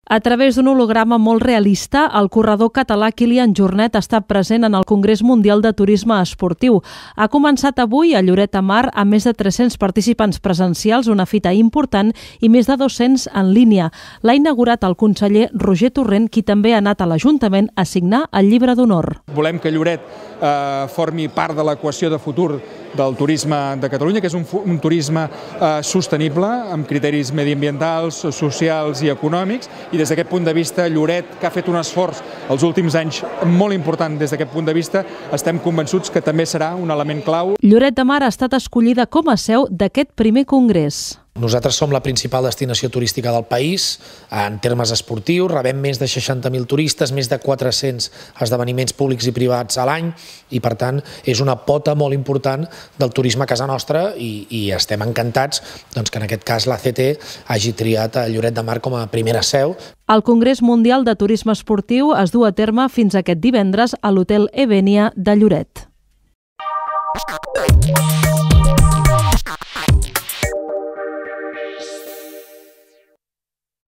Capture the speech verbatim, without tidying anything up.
A través d'un holograma molt realista, el corredor català Kilian Jornet ha estat present en el Congrés Mundial de Turisme Esportiu. Ha començat avui a Lloret de Mar amb més de tres-cents participants presencials, una fita important, i més de dos-cents en línia. L'ha inaugurat el conseller Roger Torrent, qui també ha anat a l'Ajuntament a signar el llibre d'honor. Volem que Lloret eh, formi part de l'equació de futur del turisme de Catalunya, que és un, un turisme eh, sostenible, amb criteris mediambientals, socials i econòmics, i des d'aquest punt de vista, Lloret, que ha fet un esforç els últims anys molt important des d'aquest punt de vista, estem convençuts que també serà un element clau. Lloret de Mar ha estat escollida com a seu d'aquest primer congrés. Nosaltres som la principal destinació turística del país en termes esportius, rebem més de seixanta mil turistes, més de quatre-cents esdeveniments públics i privats a l'any i, per tant, és una pota molt important del turisme a casa nostra i, i estem encantats doncs, que en aquest cas l'A C T hagi triat a Lloret de Mar com a primera seu. El Congrés Mundial de Turisme Esportiu es du a terme fins aquest divendres a l'Hotel Evenia de Lloret.